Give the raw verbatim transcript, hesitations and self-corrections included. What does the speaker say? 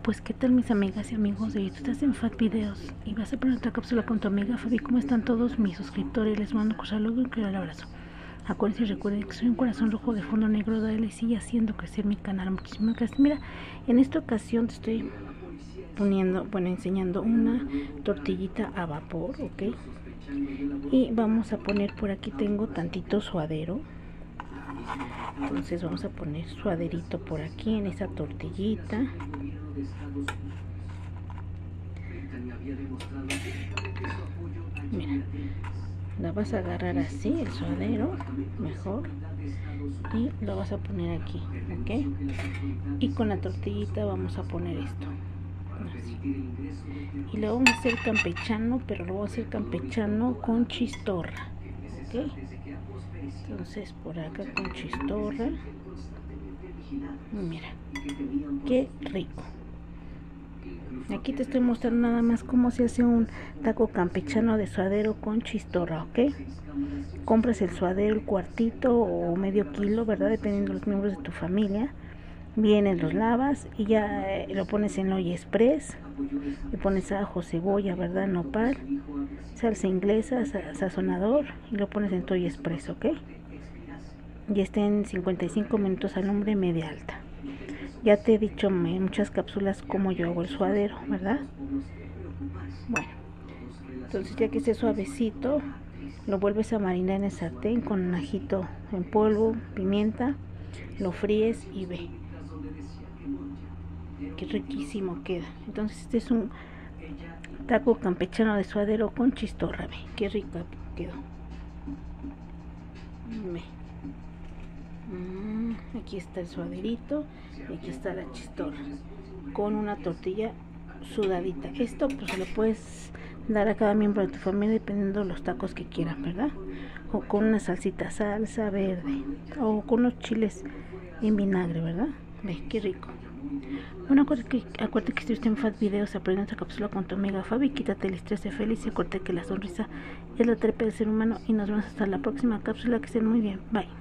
Pues qué tal mis amigas y amigos de YouTube, estás en Fat Videos y vas a poner otra cápsula con tu amiga Fabi. ¿Cómo están todos mis suscriptores? Les mando un cordial saludo y un cordial abrazo. Acuérdense y recuerden que soy un corazón rojo de fondo negro, dale y sigue haciendo crecer mi canal. Muchísimas gracias. Mira, en esta ocasión te estoy poniendo, bueno, enseñando una tortillita a vapor, ok. Y vamos a poner por aquí, tengo tantito suadero. Entonces vamos a poner suaderito por aquí en esa tortillita. Mira, la vas a agarrar así, el suadero, mejor, y lo vas a poner aquí, ok. Y con la tortillita vamos a poner esto así. Y lo vamos a hacer campechano, pero lo voy a hacer campechano con chistorra, ok. Entonces por acá con chistorra, mira, qué rico. Aquí te estoy mostrando nada más cómo se hace un taco campechano de suadero con chistorra, ok. Compras el suadero, el cuartito o medio kilo, verdad, dependiendo de los miembros de tu familia. Vienes, los lavas y ya eh, lo pones en olla express. Le pones ajo, cebolla, verdad, nopal, salsa inglesa, sa sazonador, y lo pones en tu olla express, ok. Y está en cincuenta y cinco minutos a lumbre media alta. Ya te he dicho en muchas cápsulas cómo yo hago el suadero, ¿verdad? Bueno, entonces ya que esté suavecito, lo vuelves a marinar en el sartén con un ajito en polvo, pimienta, lo fríes y ve. Qué riquísimo queda. Entonces este es un taco campechano de suadero con chistorra, ve, qué rica quedó. Ve. Aquí está el suaderito y aquí está la chistorra con una tortilla sudadita. Esto pues lo puedes dar a cada miembro de tu familia dependiendo de los tacos que quieran, ¿verdad? O con una salsita salsa verde o con unos chiles en vinagre, ¿verdad? Ve, qué rico. Bueno, acuérdate que, acuérdate que estuviste en Fat Videos, aprende esta cápsula con tu amiga Fabi, quítate el estrés, sé feliz y acuérdate que la sonrisa es la terapia del ser humano y nos vemos hasta la próxima cápsula, que estén muy bien, bye.